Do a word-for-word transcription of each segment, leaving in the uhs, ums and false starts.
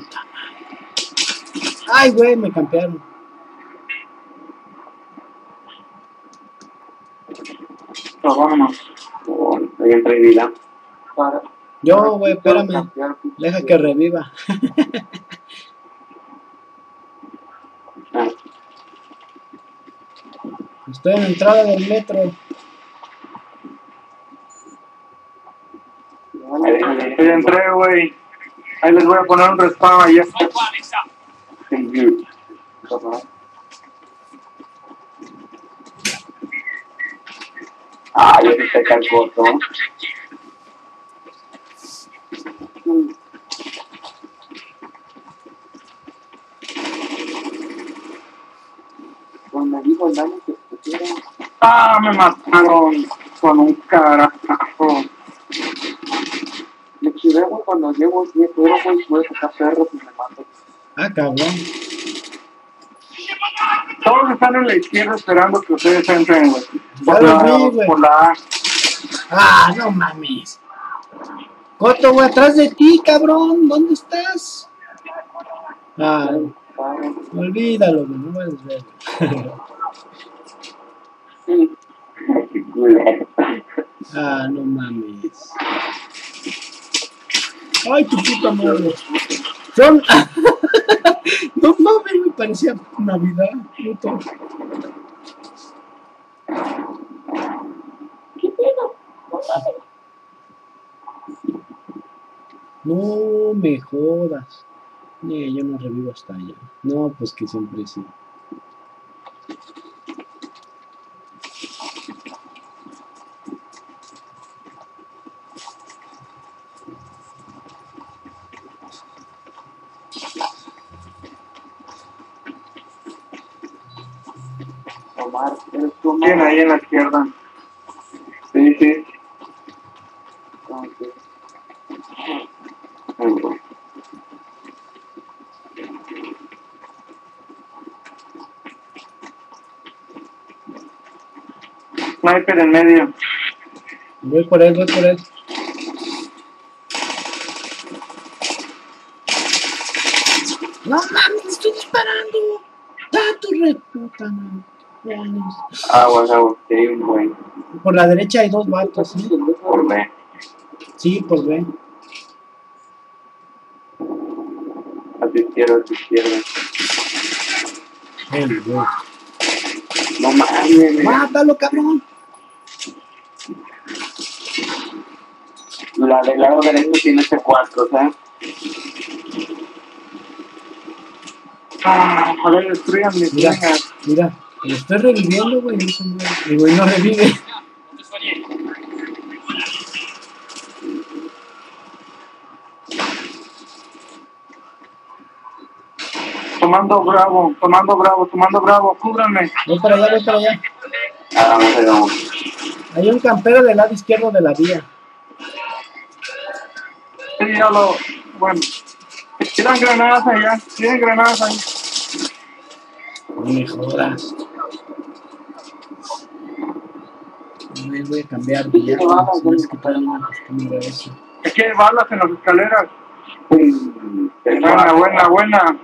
Ay, güey, me campearon. No, vámonos. Oh, estoy en vida. Para. Yo, güey, espérame. Deja que reviva. Estoy en la entrada del metro. Estoy entré, güey. Ahí les voy a poner un respawn allá. Ah, yo sí te calco, ¿no? Cuando me dijo el daño que pusieron. Ah, me mataron con un carajo. Me chivé, güey, cuando llevo diez euros, güey, voy a sacar perros y me mato. Ah, cabrón. Todos están en la izquierda esperando que ustedes entren, güey. Ya Por, lo la- vi, güey. por la A. Ah, no mames. Coto, güey, atrás de ti, cabrón. ¿Dónde estás? Ah, olvídalo, güey. No puedes ver. Ah, no mames. Ay, tu puta madre. Son... No mames, me parecía Navidad, puto. No me jodas. Nee, yo no revivo hasta allá. No, pues que siempre sí. Omar, eres tú, Omar. Bien, ahí en la izquierda. Sí, sí. Okay. Sniper en medio. Voy por él, voy por él. No mames, estoy disparando. Da tu reputa, no. Agua, agua, que hay un buen. Por la derecha hay dos vatos, ¿sí? Por B. Sí, por B. A tu izquierda, a tu izquierda. Hey, güey. No mames. Mátalo, cabrón. La del lado derecho tiene C cuatro, ¿sabes? Ah, joder, destruyan mis Mira, líneas. mira. Lo estoy reviviendo, güey. No se muere. El güey no revive. Tomando bravo, tomando bravo, tomando bravo, cúbranme. Voy para allá, voy para allá. Ah, no sé, no. Hay un campero del lado izquierdo de la vía. Sí, ya lo. Bueno. Tiran granadas allá, tienen granadas ahí. No me jodas. Me voy a cambiar de ya. Se me hace que todavía no me acostumbro a eso. Aquí hay balas en las escaleras. Buena, buena, buena.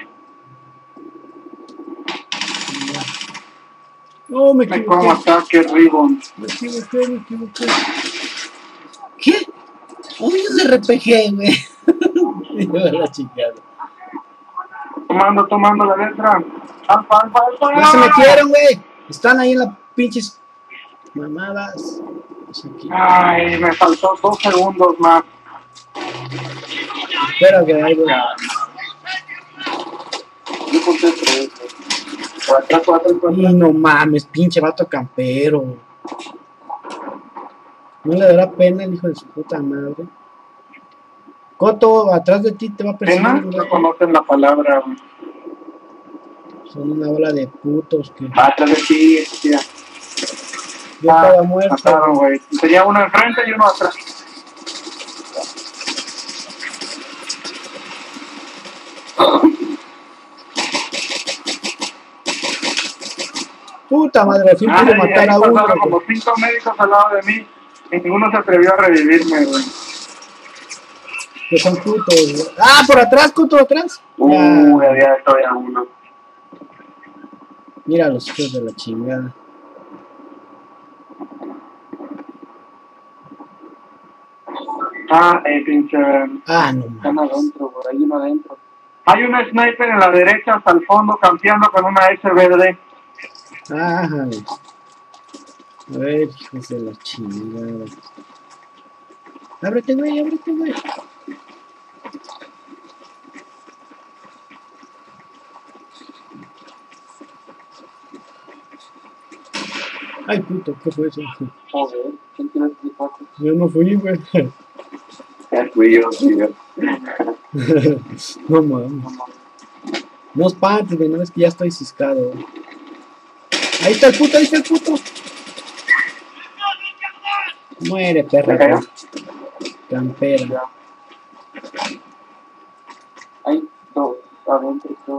No, me Me como equivoqué. ataque, Ribbon. Me equivoqué, me equivoqué. ¿Qué? Un R P G, güey. Me la chingada. Tomando, tomando la letra. Alfa, alfa, alfa. Ya se metieron, güey. Están ahí en las pinches mamadas. Ay, me faltó dos segundos más. Espera, que ahí voy. Yo conté tres. Cuatro, cuatro, cuatro. Y no mames, pinche vato campero. No le dará pena el hijo de su puta madre. Coto, atrás de ti te va a perseguir. ¿Pena? No conocen la palabra, güey. Son una bola de putos que... Atrás de ti, tía. Yo ah, estaba muerto. Mataron, güey. Tenía uno enfrente y uno atrás. Puta madre, al fin pude Ay, matar ahí a uno. pasaron como cinco médicos al lado de mí y ninguno se atrevió a revivirme, güey. Que son putos. Ah, por atrás, puto, atrás. Uh, ya había todavía uno. Mira los hijos de la chingada. Ah, eh, pinche. Ah, no Están mames. adentro, por ahí uno adentro. Hay un sniper en la derecha hasta el fondo campeando con una S B D. Ajá. A ver, hijos de la chingada. Ábrete, güey, ábrete, güey. Ay, puto, ¿qué fue eso? Joder, ¿quién tiene este cuatro? Yo no fui, güey. Fui yo, fui yo. No mames. No espantes, güey, no es que ya estoy ciscado. Ahí está el puto, ahí está el puto. Muere, perra. ¿Me cayó? Campera. Hay dos, adentro, dos.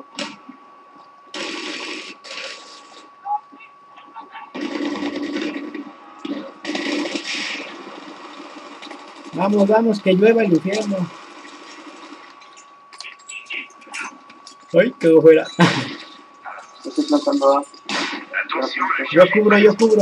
Vamos, vamos, que llueva el infierno. Ay, quedó fuera. Estoy plantando A. Yo cubro, yo cubro.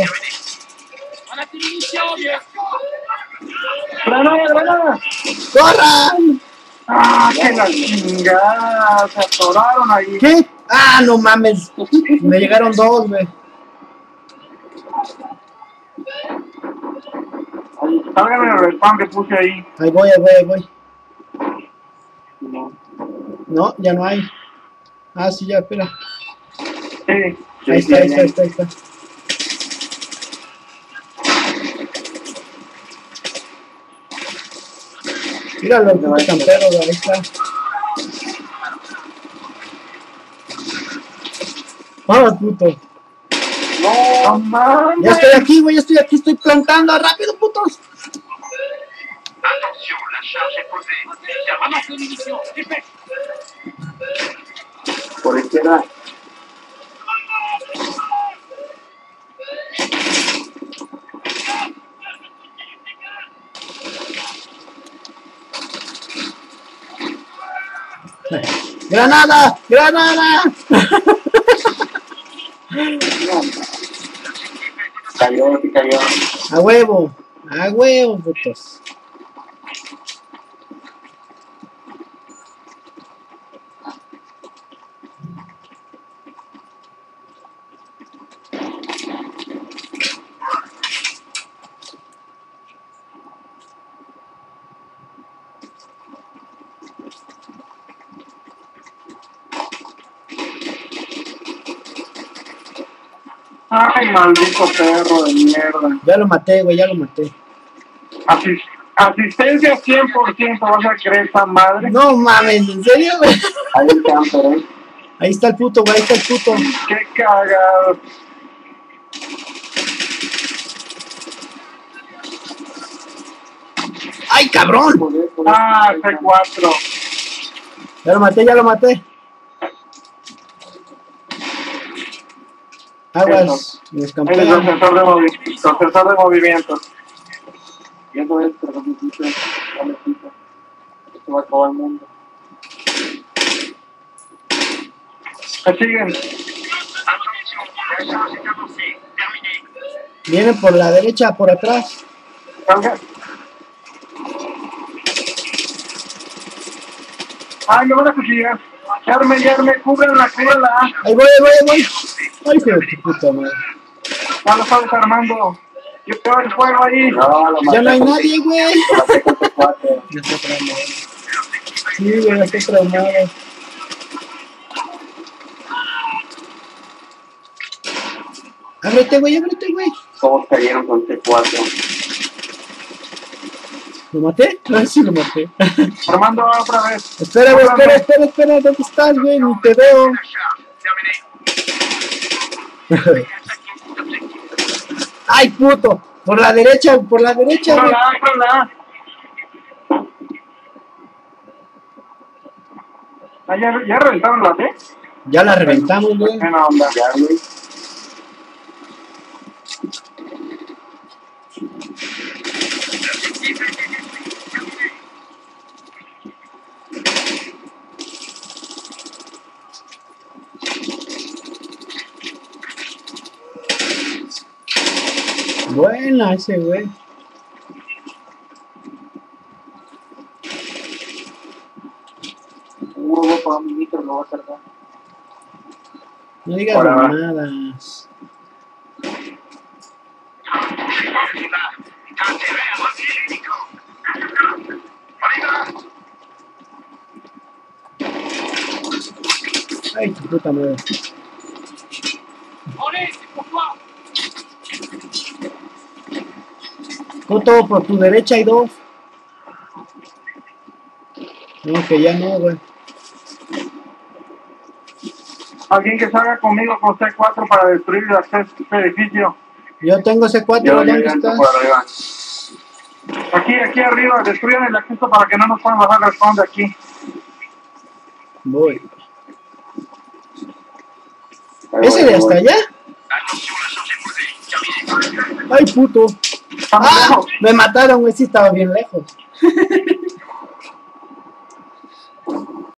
¡Granada, granada! ¡Corran! ¡Ah, que la chingada! Se atoraron ahí. ¿Qué? Ah, no mames. Me llegaron dos, güey. Salgan en el respawn que puse ahí. Ahí voy, ahí voy, ahí voy. No. No, ya no hay. Ah, sí, ya, espera. Sí. Ahí está, ahí está, ahí está, ahí está. Míralo, el puto campero, güey, ahí está. Vamos, puto. No, mames. Ya estoy aquí, güey, ya estoy aquí, estoy plantando. ¡Rápido, putos! Attention, la charge est posée. Ramasse les munitions, dépêche. Por izquierda. ¡Granada! ¡Granada! Cayó, sí cayó. A huevo, a huevo, putos. Ay, maldito perro de mierda. Ya lo maté, güey, ya lo maté. Asis asistencia cien por ciento, ¿vas a creer esa madre? No mames, ¿en serio, güey? Ahí el camper, ¿eh? Ahí está el puto, güey, ahí está el puto. Qué cagado. ¡Ay, cabrón! Ah, C cuatro. Ya lo maté, ya lo maté. Aguas, me Ese es el escampean. sensor de movimiento. El sensor de movimiento. Y eso es, pero no quito. No me quito. Esto va a acabar el mundo. Me siguen. Attention, la charge est avancée. Terminé. Vienen por la derecha, por atrás. Salga. Ay, me van a cuchillar. Yarme, yarme, cúbranla, cúbranla. Ahí voy, ahí voy, ahí voy. Ay, hijo de tu puta madre. Ya lo está desarmando. Yo tengo el fuego ahí. No, lo Ya no hay nadie, güey. cuatro. Ya está traumado. Sí, güey, ya está traumado. Ábrete, güey, ábrete, güey. Todos cayeron con C cuatro. ¿Lo maté? Ah, sí, lo maté. Armando otra vez. Espera, güey, espera, espera, espera. ¿Dónde estás, güey? Ni te veo. La charge, terminé. Ay, puto. Por la derecha, por la derecha, güey. Cúbranla, cúbranla. Ah, ya, ya reventaron la D. Ya la reventamos, güey. Buena onda. Ya, güey. Buena ese güey. Un huevo para mi micro lo va a cargar. No digas Ahora va. mamadas. Ay, tu puta madre. Coto, por tu derecha hay dos. No, que ya no, güey. Alguien que salga conmigo con C cuatro para destruir el acceso a este edificio. Yo tengo C cuatro, Yo, yo, ¿dónde yo entro estás? por arriba. Aquí, aquí arriba, destruyan el acceso para que no nos puedan bajar el spawn de aquí. Voy. Ahí ¿Ese voy, de ahí hasta voy. allá? Ay, puto. Estamos ¡Ah! lejos. Me mataron, güey, sí estaba bien lejos.